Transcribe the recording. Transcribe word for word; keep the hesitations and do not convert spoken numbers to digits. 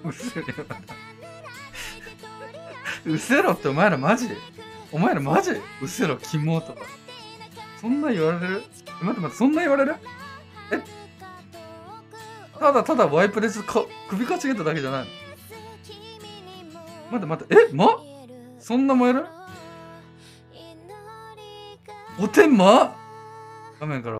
うせろよ。うせろってお前らマジお前らマジうせろ、キモとか。そんな言われる？待って待って、そんな言われる？えただただワイプレスか首かちげただけじゃないの？待って待って、えまそんな燃える？おてんま画面から